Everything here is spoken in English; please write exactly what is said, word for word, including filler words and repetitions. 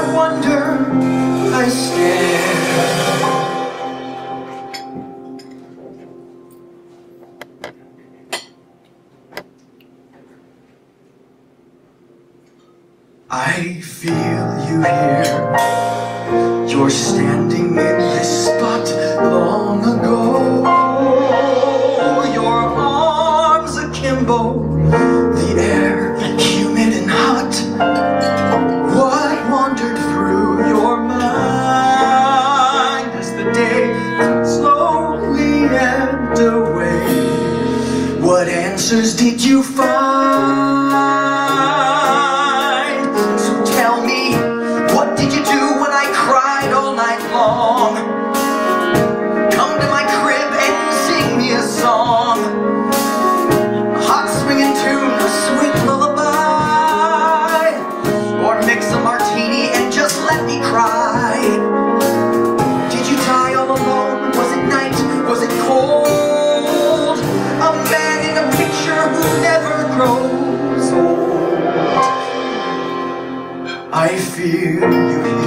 wonder, I stare. I feel you here. You're standing in this spot long ago. Your arms akimbo, the air humid and hot. What wandered through your mind as the day slowly ebbed away? What answers did you find? I feel you here.